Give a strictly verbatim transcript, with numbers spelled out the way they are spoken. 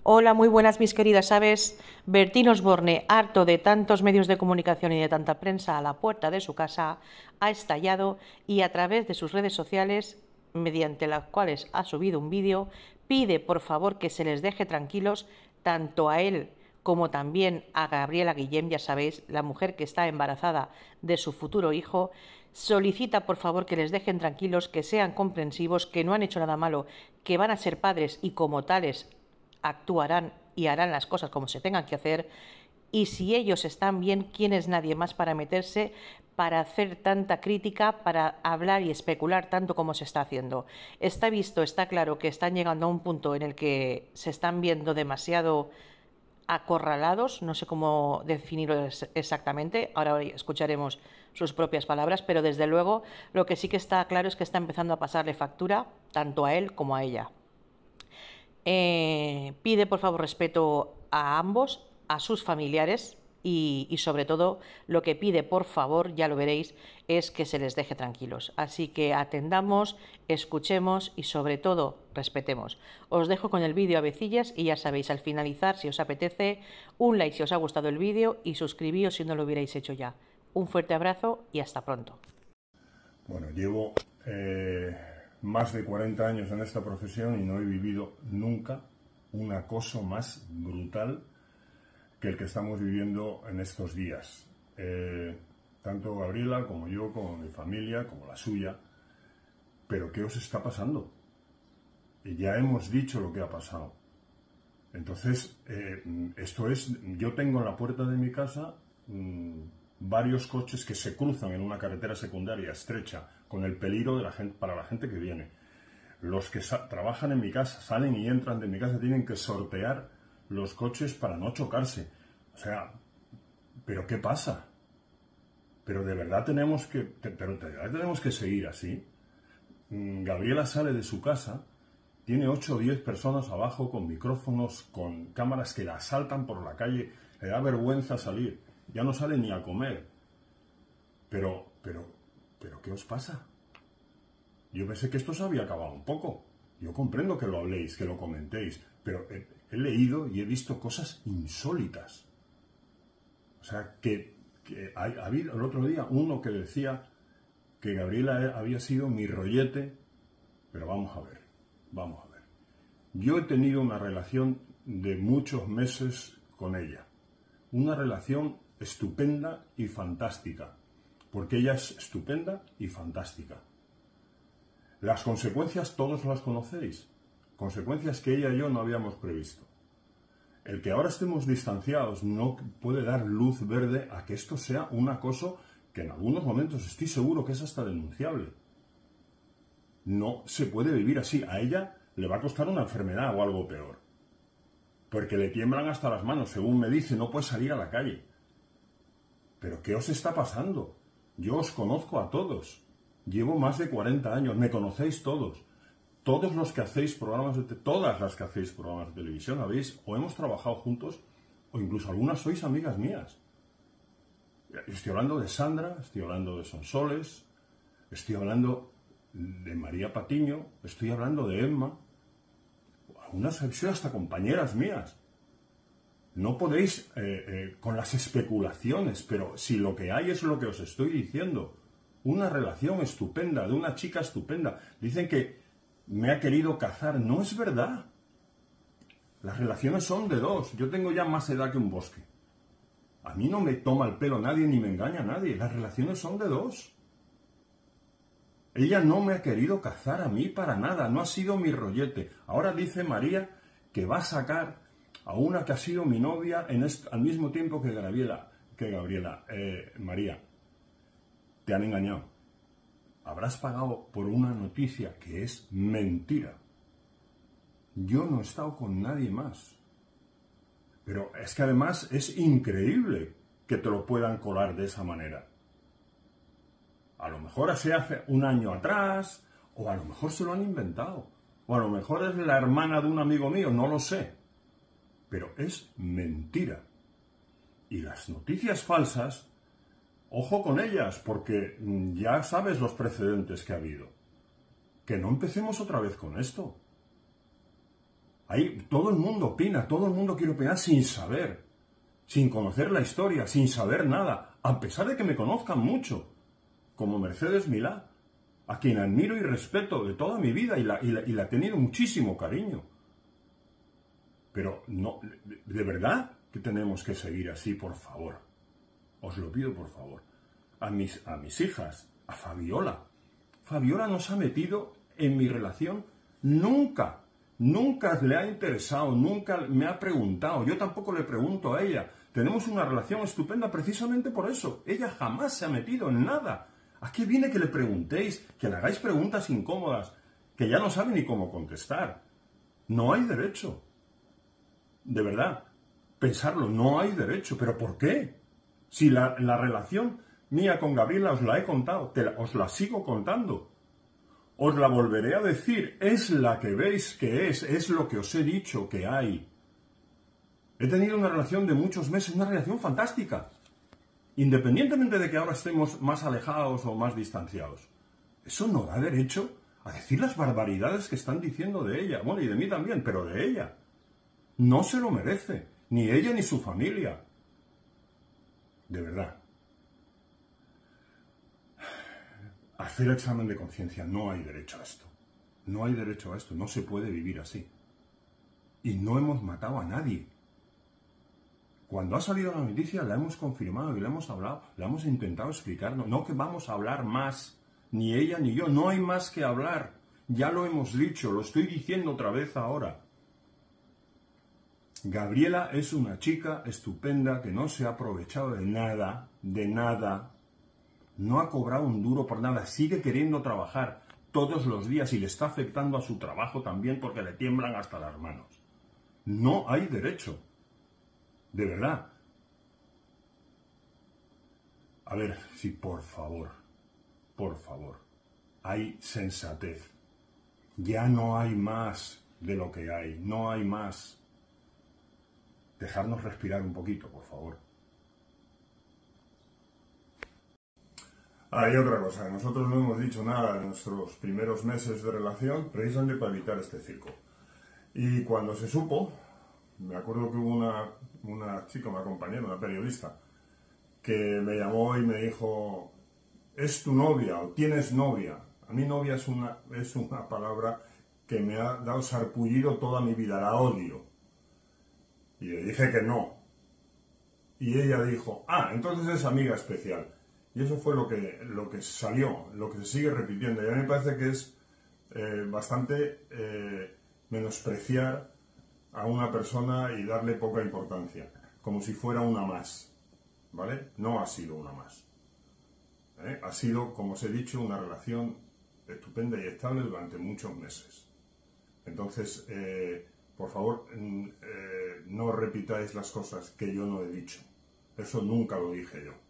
Hola, muy buenas mis queridas aves. Bertín Osborne, harto de tantos medios de comunicación y de tanta prensa a la puerta de su casa, ha estallado y a través de sus redes sociales, mediante las cuales ha subido un vídeo, pide por favor que se les deje tranquilos tanto a él como también a Gabriela Guillem, ya sabéis, la mujer que está embarazada de su futuro hijo. Solicita por favor que les dejen tranquilos, que sean comprensivos, que no han hecho nada malo, que van a ser padres y como tales actuarán y harán las cosas como se tengan que hacer, y si ellos están bien, ¿quién es nadie más para meterse, para hacer tanta crítica, para hablar y especular tanto como se está haciendo? Está visto, está claro que están llegando a un punto en el que se están viendo demasiado acorralados, no sé cómo definirlo exactamente, ahora escucharemos sus propias palabras, pero desde luego lo que sí que está claro es que está empezando a pasarle factura tanto a él como a ella. Eh, pide por favor respeto a ambos, a sus familiares y, y sobre todo lo que pide por favor, ya lo veréis, es que se les deje tranquilos. Así que atendamos, escuchemos y sobre todo respetemos. Os dejo con el vídeo a avecillas y ya sabéis, al finalizar, si os apetece, un like si os ha gustado el vídeo y suscribíos si no lo hubierais hecho ya. Un fuerte abrazo y hasta pronto. Bueno, llevo eh, más de cuarenta años en esta profesión y no he vivido nunca un acoso más brutal que el que estamos viviendo en estos días. Eh, tanto Gabriela como yo, como mi familia, como la suya. ¿Pero qué os está pasando? Y ya hemos dicho lo que ha pasado. Entonces, eh, esto es, yo tengo en la puerta de mi casa mmm, varios coches que se cruzan en una carretera secundaria estrecha, con el peligro de la gente, para la gente que viene. Los que trabajan en mi casa, salen y entran de mi casa, tienen que sortear los coches para no chocarse. O sea, ¿pero qué pasa? Pero de verdad tenemos que, pero de verdad tenemos que seguir así. Gabriela sale de su casa, tiene ocho o diez personas abajo con micrófonos, con cámaras que la asaltan por la calle, le da vergüenza salir, ya no sale ni a comer. Pero, pero, pero, ¿qué os pasa? Yo pensé que esto se había acabado un poco. Yo comprendo que lo habléis, que lo comentéis, pero he, he leído y he visto cosas insólitas. O sea, que, que ha, ha habido el otro día uno que decía que Gabriela había sido mi rollete, pero vamos a ver, vamos a ver. Yo he tenido una relación de muchos meses con ella, una relación estupenda y fantástica, porque ella es estupenda y fantástica. Las consecuencias todos las conocéis, consecuencias que ella y yo no habíamos previsto. El que ahora estemos distanciados no puede dar luz verde a que esto sea un acoso que en algunos momentos estoy seguro que es hasta denunciable. No se puede vivir así. A ella le va a costar una enfermedad o algo peor. Porque le tiemblan hasta las manos, según me dice, no puede salir a la calle. ¿Pero qué os está pasando? Yo os conozco a todos. Llevo más de cuarenta años, me conocéis todos. Todos los que hacéis programas de todas las que hacéis programas de televisión habéis o hemos trabajado juntos o incluso algunas sois amigas mías. Estoy hablando de Sandra, estoy hablando de Sonsoles, estoy hablando de María Patiño, estoy hablando de Emma. Algunas han sido hasta compañeras mías. No podéis eh, eh, con las especulaciones, pero si lo que hay es lo que os estoy diciendo. Una relación estupenda, de una chica estupenda. Dicen que me ha querido cazar. No es verdad. Las relaciones son de dos. Yo tengo ya más edad que un bosque. A mí no me toma el pelo nadie ni me engaña nadie. Las relaciones son de dos. Ella no me ha querido cazar a mí para nada. No ha sido mi rollete. Ahora dice María que va a sacar a una que ha sido mi novia en al mismo tiempo que Gabriela. Que Gabriela. Eh, María. Te han engañado. Habrás pagado por una noticia que es mentira. Yo no he estado con nadie más. Pero es que además es increíble que te lo puedan colar de esa manera. A lo mejor así hace un año atrás, o a lo mejor se lo han inventado, o a lo mejor es la hermana de un amigo mío, no lo sé. Pero es mentira. Y las noticias falsas, ojo con ellas, porque ya sabes los precedentes que ha habido. Que no empecemos otra vez con esto. Ahí todo el mundo opina, todo el mundo quiere opinar sin saber, sin conocer la historia, sin saber nada, a pesar de que me conozcan mucho, como Mercedes Milá, a quien admiro y respeto de toda mi vida y la, y la, y la he tenido muchísimo cariño. Pero no, de verdad que tenemos que seguir así, por favor. Os lo pido, por favor. A mis, a mis hijas, a Fabiola. Fabiola no se ha metido en mi relación nunca. Nunca le ha interesado, nunca me ha preguntado. Yo tampoco le pregunto a ella. Tenemos una relación estupenda precisamente por eso. Ella jamás se ha metido en nada. ¿A qué viene que le preguntéis? Que le hagáis preguntas incómodas, que ya no sabe ni cómo contestar. No hay derecho. De verdad, pensarlo, no hay derecho. ¿Pero por qué? Si la, la relación mía con Gabriela os la he contado, te la, os la sigo contando. Os la volveré a decir, es la que veis que es, es lo que os he dicho que hay. He tenido una relación de muchos meses, una relación fantástica. Independientemente de que ahora estemos más alejados o más distanciados. Eso no da derecho a decir las barbaridades que están diciendo de ella. Bueno, y de mí también, pero de ella. No se lo merece, ni ella ni su familia. De verdad. Hacer examen de conciencia, no hay derecho a esto. No hay derecho a esto, no se puede vivir así. Y no hemos matado a nadie. Cuando ha salido la noticia la hemos confirmado y la hemos hablado, la hemos intentado explicar. No, no que vamos a hablar más, ni ella ni yo, no hay más que hablar. Ya lo hemos dicho, lo estoy diciendo otra vez ahora. Gabriela es una chica estupenda que no se ha aprovechado de nada, de nada. No ha cobrado un duro por nada, sigue queriendo trabajar todos los días y le está afectando a su trabajo también porque le tiemblan hasta las manos. No hay derecho. De verdad. A ver, sí, por favor, por favor, hay sensatez. Ya no hay más de lo que hay, no hay más. Dejarnos respirar un poquito, por favor. Hay otra cosa, nosotros no hemos dicho nada en nuestros primeros meses de relación, precisamente para evitar este circo. Y cuando se supo, me acuerdo que hubo una, una chica, una compañera, una periodista, que me llamó y me dijo, ¿es tu novia o tienes novia? A mí novia es una, es una palabra que me ha dado sarpullido toda mi vida, la odio. Y le dije que no. Y ella dijo, ah, entonces es amiga especial. Y eso fue lo que, lo que salió, lo que se sigue repitiendo. Y a mí me parece que es eh, bastante eh, menospreciar a una persona y darle poca importancia, como si fuera una más, ¿vale? No ha sido una más. ¿eh? Ha sido, como os he dicho, una relación estupenda y estable durante muchos meses. Entonces, eh, por favor, eh, no repitáis las cosas que yo no he dicho. Eso nunca lo dije yo.